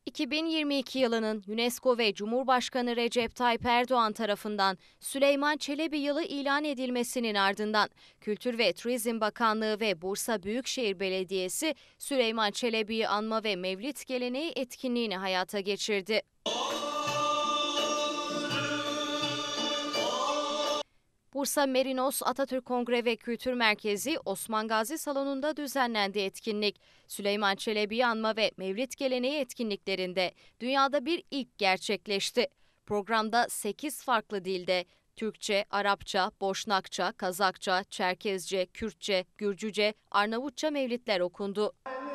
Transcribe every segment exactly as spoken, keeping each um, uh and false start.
iki bin yirmi iki yılının UNESCO ve Cumhurbaşkanı Recep Tayyip Erdoğan tarafından Süleyman Çelebi Yılı ilan edilmesinin ardından Kültür ve Turizm Bakanlığı ve Bursa Büyükşehir Belediyesi Süleyman Çelebi'yi anma ve Mevlid geleneği etkinliğini hayata geçirdi. Bursa Merinos Atatürk Kongre ve Kültür Merkezi Osman Gazi Salonu'nda düzenlendi etkinlik. Süleyman Çelebi'yi anma ve Mevlid geleneği etkinliklerinde dünyada bir ilk gerçekleşti. Programda sekiz farklı dilde Türkçe, Arapça, Boşnakça, Kazakça, Çerkezce, Kürtçe, Gürcüce, Arnavutça mevlidler okundu.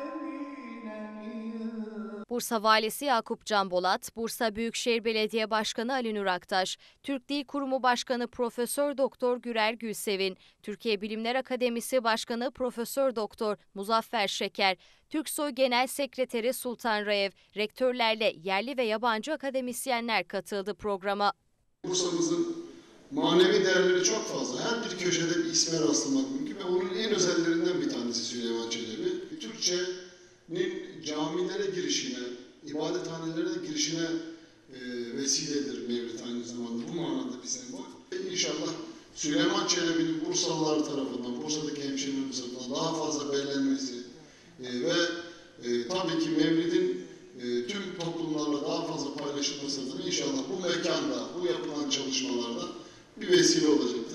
Bursa Valisi Yakup Can Bolat, Bursa Büyükşehir Belediye Başkanı Ali Nur Aktaş, Türk Dil Kurumu Başkanı Profesör Doktor Gürel Gülsevin, Türkiye Bilimler Akademisi Başkanı Profesör Doktor Muzaffer Şeker, Türksoy Genel Sekreteri Sultan Raev, rektörlerle yerli ve yabancı akademisyenler katıldı programa. Bursa'mızın manevi değerleri çok fazla. Her bir köşede bir isme rastlamak mümkün ve onun en özellerinden bir tanesi Süleyman Çelebi. Türkçe'nin camilere girişine, ibadethanelere girişine e, vesiledir Mevlid aynı zamanda. Bu manada bir sembol. İnşallah Süleyman Çelebi'nin Bursalılar tarafından, Bursa'daki hemşehrilerimiz tarafından daha fazla belirlenmesi e, ve e, tabii ki Mevlid'in e, tüm toplumlarla daha fazla paylaşılması adına inşallah bu mekanda, bu yapılan çalışmalarda bir vesile olacak.